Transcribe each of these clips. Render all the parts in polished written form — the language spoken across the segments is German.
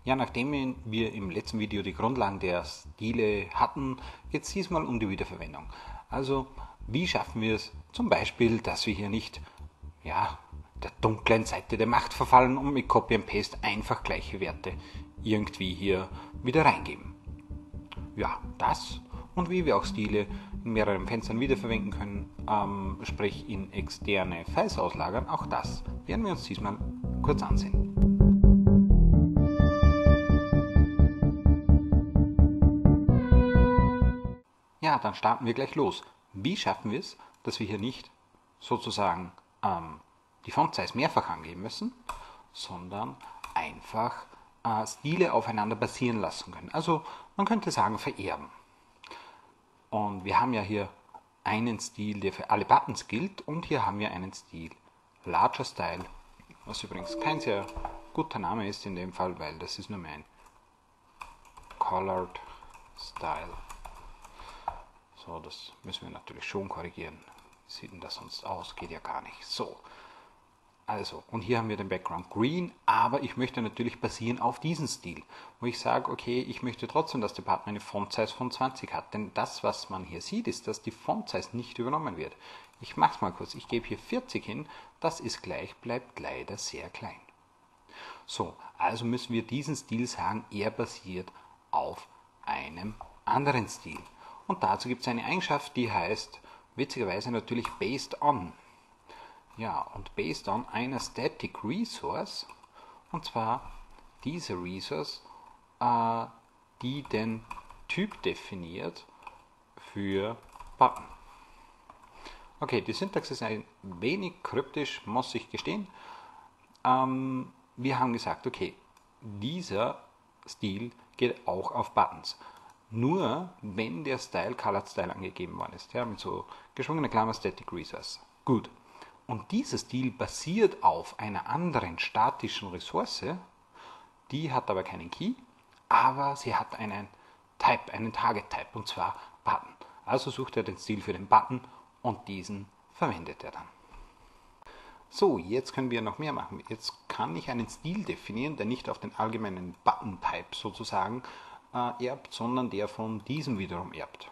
Ja, nachdem wir im letzten Video die Grundlagen der Stile hatten, geht es diesmal um die Wiederverwendung. Also, wie schaffen wir es zum Beispiel, dass wir hier nicht der dunklen Seite der Macht verfallen und mit Copy and Paste einfach gleiche Werte irgendwie hier wieder reingeben. Ja, das und wie wir auch Stile in mehreren Fenstern wiederverwenden können, sprich in externe Files auslagern, auch das werden wir uns diesmal kurz ansehen. Ja, dann starten wir gleich los. Wie schaffen wir es, dass wir hier nicht sozusagen die Font-Size mehrfach angeben müssen, sondern einfach Stile aufeinander basieren lassen können. Also man könnte sagen vererben. Und wir haben ja hier einen Stil, der für alle Buttons gilt, und hier haben wir einen Stil Larger Style, was übrigens kein sehr guter Name ist in dem Fall, weil das ist nur mein Colored Style. So, das müssen wir natürlich schon korrigieren. Wie sieht denn das sonst aus? Geht ja gar nicht. So, also, und hier haben wir den Background Green, aber ich möchte natürlich basieren auf diesen Stil, wo ich sage, okay, ich möchte trotzdem, dass der Button eine Font Size von 20 hat, denn das, was man hier sieht, ist, dass die Font Size nicht übernommen wird. Ich mache es mal kurz, ich gebe hier 40 hin, das ist gleich, bleibt leider sehr klein. So, also müssen wir diesen Stil sagen, er basiert auf einem anderen Stil. Und dazu gibt es eine Eigenschaft, die heißt, witzigerweise natürlich based on. Ja, und based on einer Static Resource, und zwar diese Resource, die den Typ definiert für Button. Okay, die Syntax ist ein wenig kryptisch, muss ich gestehen. Wir haben gesagt, okay, dieser Stil geht auch auf Buttons. Nur wenn der Style Colored Style angegeben worden ist, ja, mit so geschwungener Klammer Static Resource. Gut. Und dieser Stil basiert auf einer anderen statischen Ressource, die hat aber keinen Key, aber sie hat einen Type, einen Target Type, und zwar Button. Also sucht er den Stil für den Button und diesen verwendet er dann. So, jetzt können wir noch mehr machen. Jetzt kann ich einen Stil definieren, der nicht auf den allgemeinen Button-Type sozusagen erbt, sondern der von diesem wiederum erbt.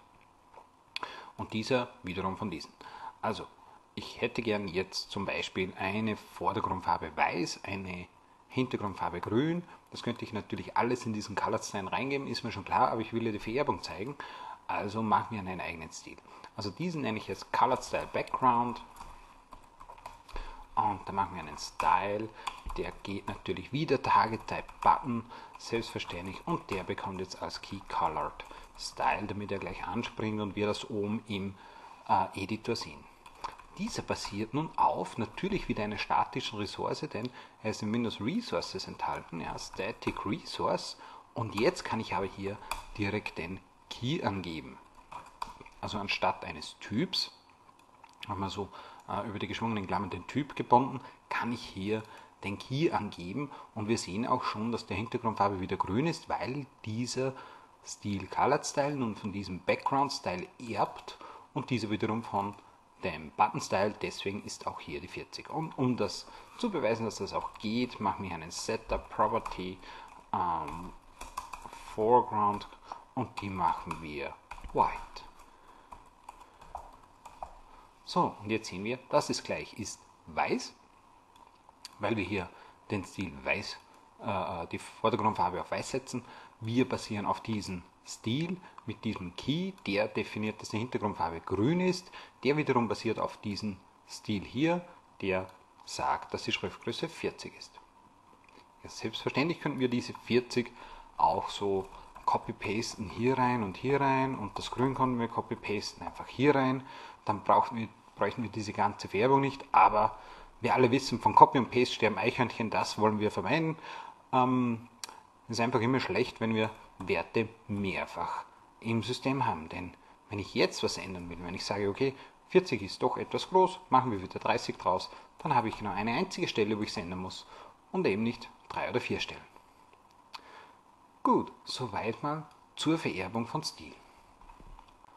Und dieser wiederum von diesem. Also, ich hätte gern jetzt zum Beispiel eine Vordergrundfarbe weiß, eine Hintergrundfarbe grün. Das könnte ich natürlich alles in diesen Colored Style reingeben, ist mir schon klar, aber ich will ja die Vererbung zeigen. Also machen wir einen eigenen Stil. Also diesen nenne ich jetzt Colored Style Background. Und da machen wir einen Style, der geht natürlich wieder Target Type Button, selbstverständlich, und der bekommt jetzt als Key Colored Style, damit er gleich anspringt und wir das oben im Editor sehen. Dieser basiert nun auf natürlich wieder einer statischen Ressource, denn er ist in Windows Resources enthalten, ja, Static Resource, und jetzt kann ich aber hier direkt den Key angeben. Also anstatt eines Typs, haben wir so über die geschwungenen Klammern den Typ gebunden, kann ich hier den Key angeben, und wir sehen auch schon, dass der Hintergrundfarbe wieder grün ist, weil dieser Stil Colored Style nun von diesem Background Style erbt und dieser wiederum von dem Button Style, deswegen ist auch hier die 40. Und um das zu beweisen, dass das auch geht, machen wir einen Setup Property Foreground und die machen wir White. So, und jetzt sehen wir, das ist gleich ist weiß, weil wir hier den Stil weiß, die Vordergrundfarbe auf weiß setzen. Wir basieren auf diesen Stil mit diesem Key, der definiert, dass die Hintergrundfarbe grün ist. Der wiederum basiert auf diesem Stil hier, der sagt, dass die Schriftgröße 40 ist. Ja, selbstverständlich könnten wir diese 40 auch so copy-pasten hier rein, und das Grün können wir copy-pasten einfach hier rein. Dann bräuchten wir diese ganze Färbung nicht, aber wir alle wissen, von Copy und Paste sterben Eichhörnchen, das wollen wir vermeiden. Es ist einfach immer schlecht, wenn wir Werte mehrfach im System haben, denn wenn ich jetzt was ändern will, wenn ich sage, okay, 40 ist doch etwas groß, machen wir wieder 30 draus, dann habe ich genau eine einzige Stelle, wo ich es ändern muss und eben nicht 3 oder 4 Stellen. Gut, soweit mal zur Vererbung von Stil.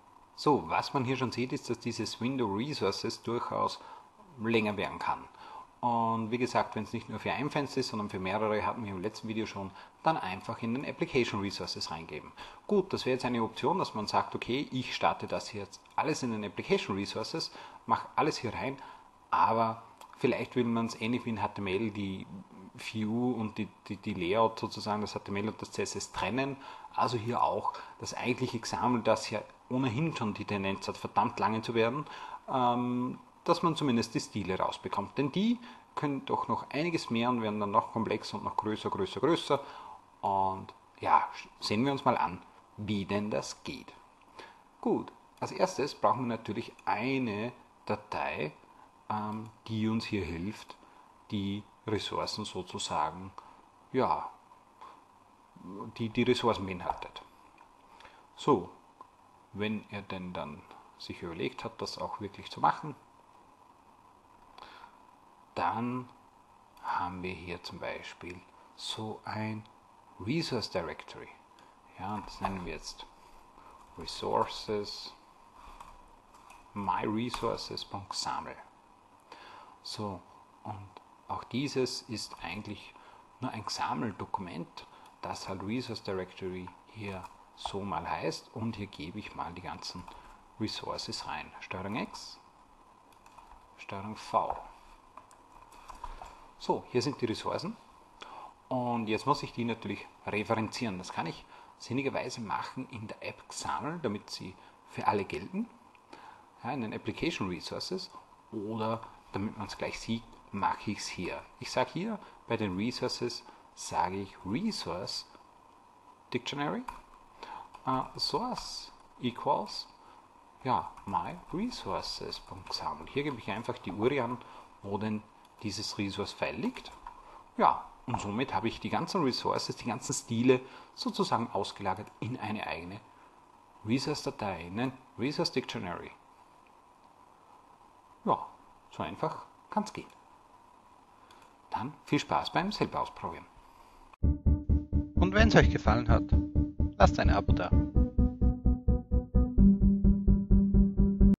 So, was man hier schon sieht, ist, dass dieses Window Resources durchaus länger werden kann. Und wie gesagt, wenn es nicht nur für ein Fenster ist, sondern für mehrere, hatten wir im letzten Video schon, dann einfach in den Application Resources reingeben. Gut, das wäre jetzt eine Option, dass man sagt, okay, ich starte das hier jetzt alles in den Application Resources, mache alles hier rein, aber vielleicht will man es ähnlich wie in HTML die View und die Layout sozusagen, das HTML und das CSS trennen. Also hier auch das eigentliche XAML, das ja ohnehin schon die Tendenz hat, verdammt lange zu werden, dass man zumindest die Stile rausbekommt. Denn die können doch noch einiges mehr und werden dann noch komplexer und noch größer, größer, größer. Und ja, sehen wir uns mal an, wie denn das geht. Gut, als erstes brauchen wir natürlich eine Datei, die uns hier hilft, die Ressourcen sozusagen, ja, die Ressourcen beinhaltet. So, wenn er denn dann sich überlegt hat, das auch wirklich zu machen, dann haben wir hier zum Beispiel so ein Resource Directory. Ja, das nennen wir jetzt Resources, myresources.xaml. So, und auch dieses ist eigentlich nur ein XAML-Dokument, das halt Resource Directory hier so mal heißt, und hier gebe ich mal die ganzen Resources rein. Steuerung X, Steuerung V. So, hier sind die Ressourcen und jetzt muss ich die natürlich referenzieren. Das kann ich sinnigerweise machen in der App XAML, damit sie für alle gelten, ja, in den Application Resources, oder damit man es gleich sieht, mache ich es hier. Ich sage hier bei den Resources, sage ich Resource Dictionary, Source equals, ja, my resources.xaml. Hier gebe ich einfach die URI an, wo denn dieses Resource-File liegt. Ja, und somit habe ich die ganzen Resources, die ganzen Stile sozusagen ausgelagert in eine eigene Resource-Datei, in ein Resource Dictionary. Ja, so einfach kann es gehen. Dann viel Spaß beim selber ausprobieren. Und wenn es euch gefallen hat, lasst ein Abo da.